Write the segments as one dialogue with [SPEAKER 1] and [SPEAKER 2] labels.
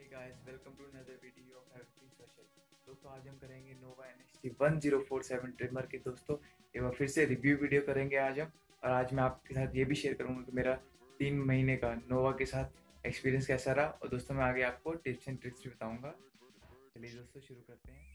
[SPEAKER 1] Guys, welcome to another video of everything special. दोस्तों, आज हम करेंगे नोवा NHT 1047 ट्रिमर की दोस्तों एक बार फिर से रिव्यू वीडियो करेंगे आज हम। और आज मैं आपके साथ ये भी शेयर करूंगा कि मेरा 3 महीने का नोवा के साथ एक्सपीरियंस कैसा रहा। और दोस्तों, मैं आगे आपको टिप्स एंड ट्रिक्स भी बताऊंगा। चलिए दोस्तों, शुरू करते हैं।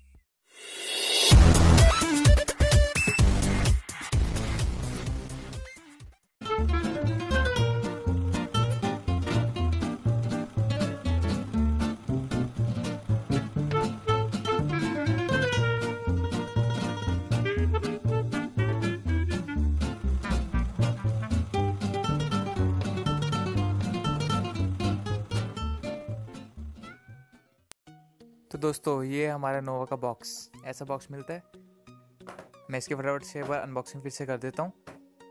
[SPEAKER 1] तो दोस्तों, ये हमारा नोवा का बॉक्स, ऐसा बॉक्स मिलता है। मैं इसके फटाफट से एक बार अनबॉक्सिंग फिर से कर देता हूँ।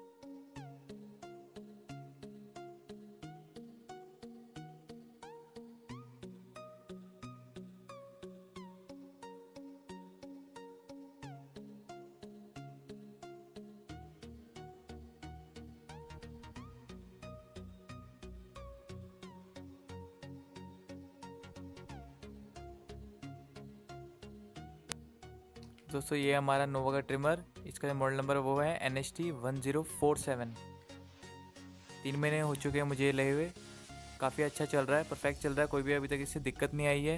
[SPEAKER 1] दोस्तों, ये हमारा नोवा का ट्रिमर, इसका जो मॉडल नंबर वो है NHT 1047। 3 महीने हो चुके हैं मुझे लगे हुए। काफ़ी अच्छा चल रहा है, परफेक्ट चल रहा है, कोई भी अभी तक इससे दिक्कत नहीं आई है।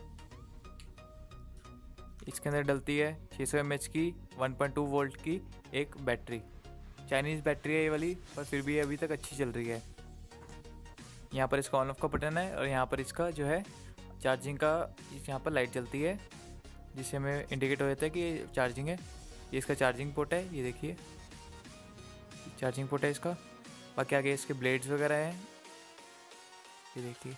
[SPEAKER 1] इसके अंदर डलती है 600 mAh की 1.2 वोल्ट की एक बैटरी। चाइनीज़ बैटरी है ये वाली, पर फिर भी अभी तक अच्छी चल रही है। यहाँ पर इसका ऑन ऑफ का बटन है और यहाँ पर इसका जो है चार्जिंग का, यहाँ पर लाइट जलती है जिससे हमें इंडिकेट हो जाता है कि चार्जिंग है। ये इसका चार्जिंग पोर्ट है, ये देखिए चार्जिंग पोर्ट है इसका। बाकी आगे इसके ब्लेड्स वगैरह हैं, ये देखिए।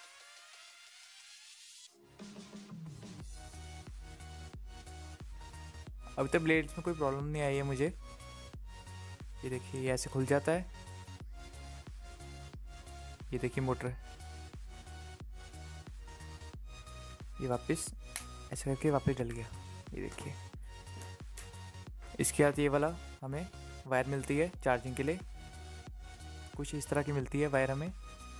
[SPEAKER 1] अभी तक ब्लेड्स में कोई प्रॉब्लम नहीं आई है मुझे। ये देखिए, ये ऐसे खुल जाता है। ये देखिए मोटर, ये वापस ऐसे करके वापस डल गया, ये देखिए। इसके बाद ये वाला हमें वायर मिलती है चार्जिंग के लिए, कुछ इस तरह की मिलती है वायर हमें।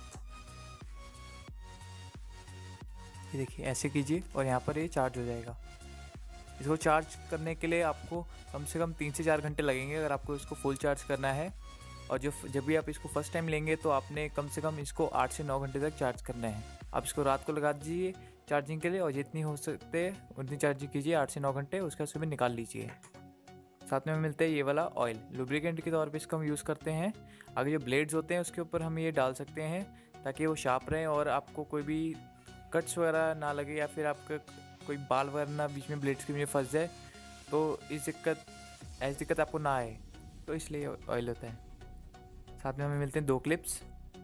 [SPEAKER 1] ये देखिए, ऐसे कीजिए और यहाँ पर ये चार्ज हो जाएगा। इसको चार्ज करने के लिए आपको कम से कम 3 से 4 घंटे लगेंगे अगर आपको इसको फुल चार्ज करना है। और जब भी आप इसको फर्स्ट टाइम लेंगे तो आपने कम से कम इसको 8 से 9 घंटे तक चार्ज करना है। आप इसको रात को लगा दीजिए चार्जिंग के लिए और जितनी हो सकते हैं उतनी चार्जिंग कीजिए 8 से 9 घंटे, उसके बाद सुबह निकाल लीजिए। साथ में मिलता है ये वाला ऑयल, लुब्रिकेंट के तौर पे इसका हम यूज़ करते हैं। आगे जो ब्लेड्स होते हैं उसके ऊपर हम ये डाल सकते हैं ताकि वो शार्प रहें और आपको कोई भी कट्स वगैरह ना लगे या फिर आपका कोई बाल वगैरह ना बीच में ब्लेड्स के में फंस जाए, तो ऐसी दिक्कत आपको ना आए, तो इसलिए ऑयल होता है। साथ में हमें मिलते हैं 2 क्लिप्स,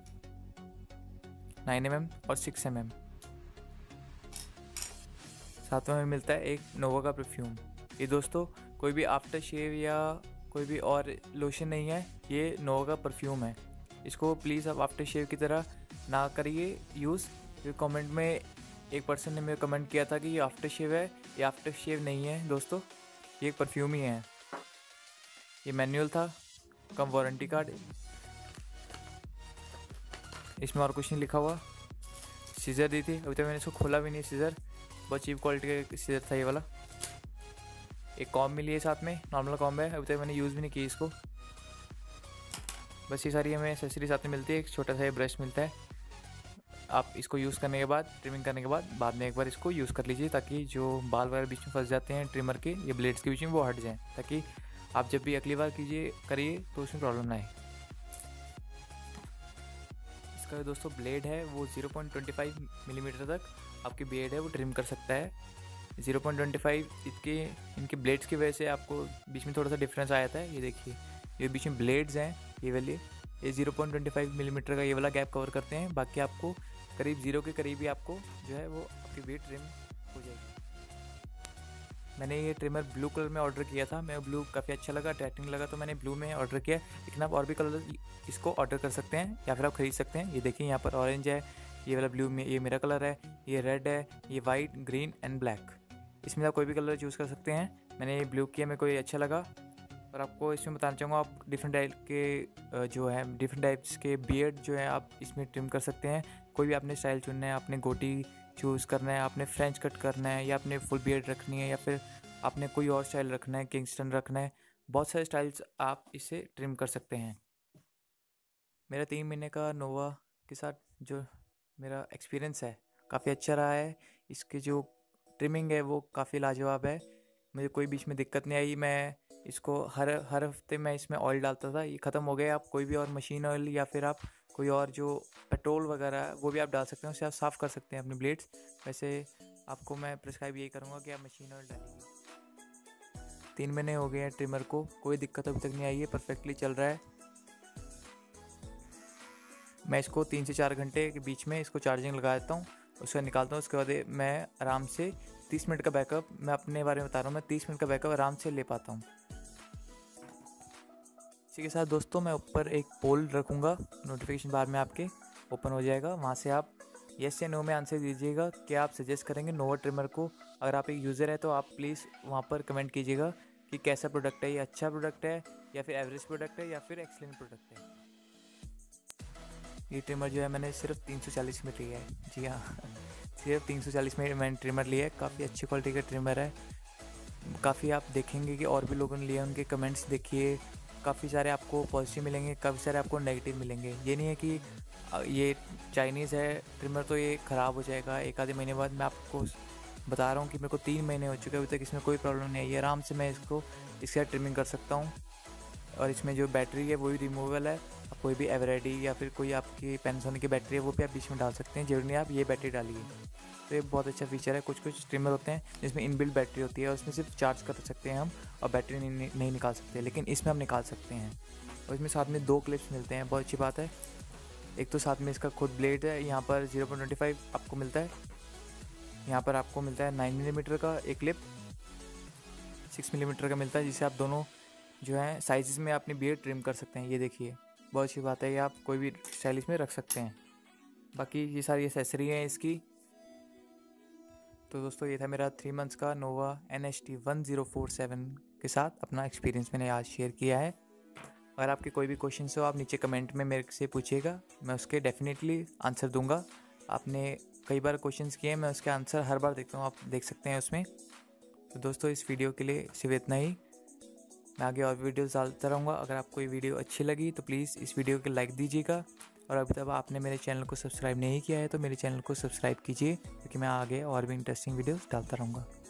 [SPEAKER 1] 9 mm और 6 mm। साथ में हमें मिलता है एक नोवा का परफ्यूम। ये दोस्तों कोई भी आफ्टर शेव या कोई भी और लोशन नहीं है, ये नोवा का परफ्यूम है। इसको प्लीज़ आप आफ्टर शेव की तरह ना करिए यूज़। क्योंकि कमेंट में एक पर्सन ने मेरे कमेंट किया था कि ये आफ्टर शेव है, ये आफ्टर शेव नहीं है दोस्तों, ये एक परफ्यूम ही है। ये मैनुअल था, कम वारंटी कार्ड, इसमें और कुछ नहीं लिखा हुआ। सीज़र दी थी, अभी तक मैंने इसको खोला भी नहीं। सीज़र बहुत चीप क्वालिटी का सीज़र था ये वाला। एक कॉम्ब मिली है साथ में, नॉर्मल कॉम्ब है, अभी तक मैंने यूज़ भी नहीं की इसको। बस ये सारी हमें एक्सेसरी साथ में मिलती है। एक छोटा सा ब्रश मिलता है। आप इसको यूज़ करने के बाद, ट्रिमिंग करने के बाद में एक बार इसको यूज़ कर लीजिए ताकि जो बाल वगैरह बीच में फंस जाते हैं ट्रिमर के, ये ब्लेड्स के बीच में, वो हट जाएँ, ताकि आप जब भी अगली बार करिए तो उसमें प्रॉब्लम ना आए। इसका दोस्तों ब्लेड है वो 0.25 मिलीमीटर तक आपकी ब्लेड है वो ट्रिम कर सकता है। 0.25 इनके ब्लेड्स की वजह से आपको बीच में थोड़ा सा डिफरेंस आ जाता है। ये देखिए, ये बीच में ब्लेड्स हैं ये वाले, ये 0.25 मिलीमीटर का ये वाला गैप कवर करते हैं। बाकी आपको करीब 0 के करीब ही आपको जो है वो आपकी ब्लेड ट्रिम हो जाएगी। मैंने ये ट्रिमर ब्लू कलर में ऑर्डर किया था, मैं ब्लू काफ़ी अच्छा लगा, अट्रैक्टिंग लगा, तो मैंने ब्लू में ऑर्डर किया। लेकिन आप और भी कलर इसको ऑर्डर कर सकते हैं या फिर आप ख़रीद सकते हैं। ये देखिए, यहाँ पर ऑरेंज है, ये वाला ब्लू में, ये मेरा कलर है, ये रेड है, ये वाइट, ग्रीन एंड ब्लैक। इसमें आप कोई भी कलर चूज़ कर सकते हैं। मैंने ये ब्लू किया, मेरे को ये अच्छा लगा। और आपको इसमें बताना चाहूँगा, आप डिफरेंट टाइप्स के बियर्ड जो है आप इसमें ट्रिम कर सकते हैं। कोई भी आपने स्टाइल चुनना है, आपने गोटी चूज़ करना है, आपने फ्रेंच कट करना है, या आपने फुल बियर्ड रखनी है, या फिर आपने कोई और स्टाइल रखना है, किंगस्टन रखना है, बहुत सारे स्टाइल्स आप इसे ट्रिम कर सकते हैं। मेरा 3 महीने का नोवा के साथ जो मेरा एक्सपीरियंस है काफ़ी अच्छा रहा है। इसकी जो ट्रिमिंग है वो काफ़ी लाजवाब है, मुझे कोई बीच में दिक्कत नहीं आई। मैं इसको हर हफ्ते मैं इसमें ऑयल डालता था, ये ख़त्म हो गया। आप कोई भी और मशीन ऑयल या फिर आप कोई और जो पेट्रोल वगैरह है वो भी आप डाल सकते हैं, उससे आप साफ़ कर सकते हैं अपने ब्लेड्स। वैसे आपको मैं प्रिस्क्राइब यही करूँगा कि आप मशीन ऑयल डालिए। 3 महीने हो गए हैं ट्रिमर को, कोई दिक्कत अभी तक नहीं आई है, परफेक्टली चल रहा है। मैं इसको 3 से 4 घंटे के बीच में इसको चार्जिंग लगा देता हूँ, उसका निकालता हूँ। उसके बाद मैं आराम से 30 मिनट का बैकअप, मैं अपने बारे में बता रहा हूँ, मैं 30 मिनट का बैकअप आराम से ले पाता हूँ। इसी के साथ दोस्तों मैं ऊपर एक पोल रखूँगा, नोटिफिकेशन बार में आपके ओपन हो जाएगा, वहाँ से आप येस या नो में आंसर दीजिएगा कि आप सजेस्ट करेंगे नोवा ट्रिमर को। अगर आप एक यूज़र है तो आप प्लीज़ वहाँ पर कमेंट कीजिएगा कि कैसा प्रोडक्ट है, ये अच्छा प्रोडक्ट है या फिर एवरेज प्रोडक्ट है या फिर एक्सीलेंट प्रोडक्ट है। ये ट्रिमर जो है मैंने सिर्फ 340 में लिया है, जी हाँ सिर्फ 340 में मैंने ट्रिमर लिया है। काफ़ी अच्छी क्वालिटी का ट्रिमर है, काफ़ी आप देखेंगे कि और भी लोगों ने लिया, उनके कमेंट्स देखिए, काफ़ी सारे आपको पॉजिटिव मिलेंगे, काफ़ी सारे आपको नेगेटिव मिलेंगे। ये नहीं है कि ये चाइनीज़ है ट्रिमर तो ये ख़राब हो जाएगा एक आधे महीने बाद। मैं आपको बता रहा हूँ कि मेरे को 3 महीने हो चुके हैं, अभी तक इसमें कोई प्रॉब्लम नहीं आई है, आराम से मैं इसको इसके साथ ट्रिमिंग कर सकता हूँ। और इसमें जो बैटरी है वो भी रिमूवेबल है, आप कोई भी एवरेडी या फिर कोई आपकी पैनासोनिक की बैटरी है वो भी आप बीच में डाल सकते हैं, जरूरी नहीं आप ये बैटरी डालिए। तो ये बहुत अच्छा फीचर है। कुछ ट्रिमर होते हैं जिसमें इनबिल्ट बैटरी होती है और उसमें सिर्फ चार्ज कर सकते हैं हम और बैटरी नहीं निकाल सकते, लेकिन इसमें हम निकाल सकते हैं। और इसमें साथ में 2 क्लिप्स मिलते हैं, बहुत अच्छी बात है। एक तो साथ में इसका खुद ब्लेड है, यहाँ पर 0.25 आपको मिलता है, यहाँ पर आपको मिलता है 9 मिलीमीटर का एक क्लिप, 6 मिलीमीटर का मिलता है, जिसे आप दोनों जो है साइज़ में अपनी बियर्ड ट्रिम कर सकते हैं। ये देखिए बहुत अच्छी बात है, ये आप कोई भी स्टाइलिश में रख सकते हैं। बाकी ये सारी एसेसरी हैं इसकी। तो दोस्तों ये था मेरा 3 मंथ्स का नोवा NHT 1047 के साथ अपना एक्सपीरियंस मैंने आज शेयर किया है। अगर आपके कोई भी क्वेश्चन हो आप नीचे कमेंट में मेरे से पूछिएगा, मैं उसके डेफिनेटली आंसर दूंगा। आपने कई बार क्वेश्चंस किए हैं, मैं उसके आंसर हर बार देखता हूँ, आप देख सकते हैं उसमें। तो दोस्तों इस वीडियो के लिए सिर्फ इतना ही, मैं आगे और वीडियोस डालता रहूँगा। अगर आपको ये वीडियो अच्छी लगी तो प्लीज़ इस वीडियो को लाइक दीजिएगा, और अभी तक आपने मेरे चैनल को सब्सक्राइब नहीं किया है तो मेरे चैनल को सब्सक्राइब कीजिए, क्योंकि मैं आगे और भी इंटरेस्टिंग वीडियोस डालता रहूँगा।